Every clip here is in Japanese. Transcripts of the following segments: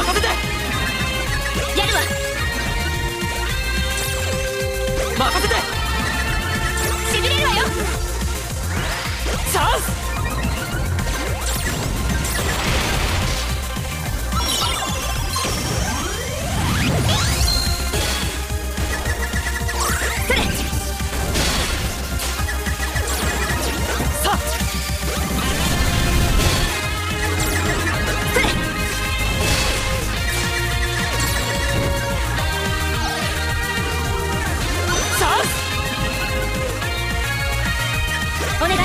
任せて。 やるわ。 任せて。 しびれるわよ。 チャンス。 お願い。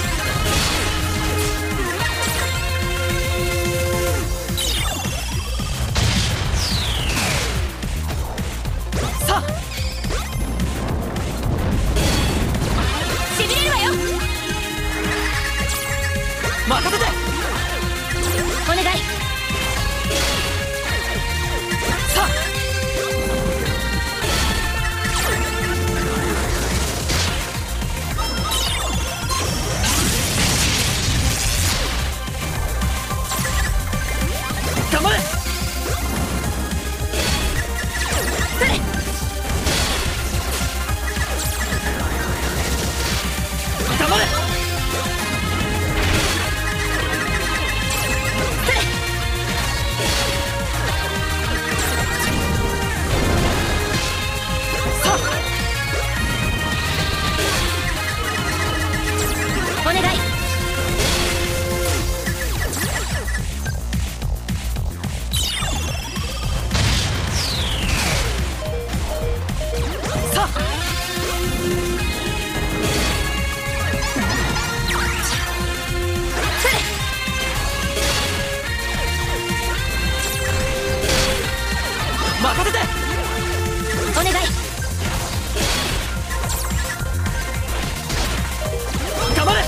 さあ、 しびれるわよ。 任せて。 お願い。 さあ、頑張れ。 それ。 頑張れ。 それ。 さあ、 お願い。 さあ、 それ。 任せて。 お願い。 頑張れ。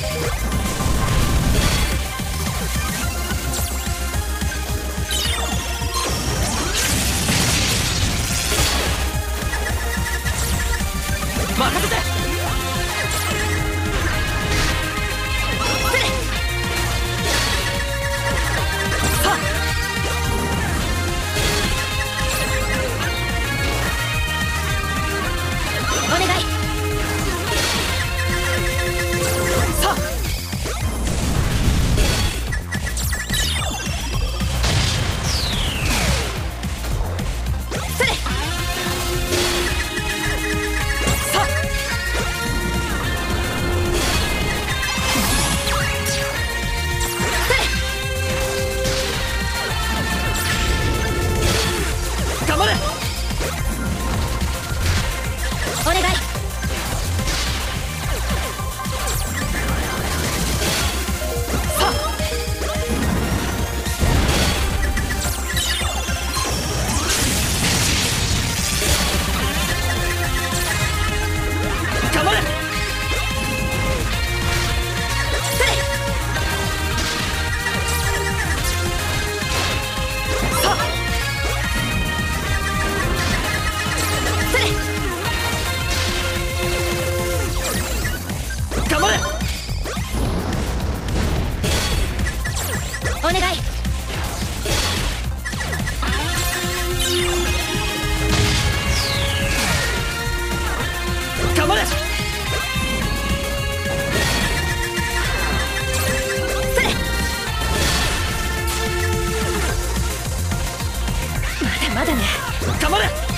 任せて。 それ。 さあ、 お願い。 さあ、 それ。 さあ、 それ。 頑張れ。 お願い。 さあ、頑張れ。 それ。 さあ、 それ。 頑張れ。 お願い。 頑張れ。 それ。まだまだね。 頑張れ。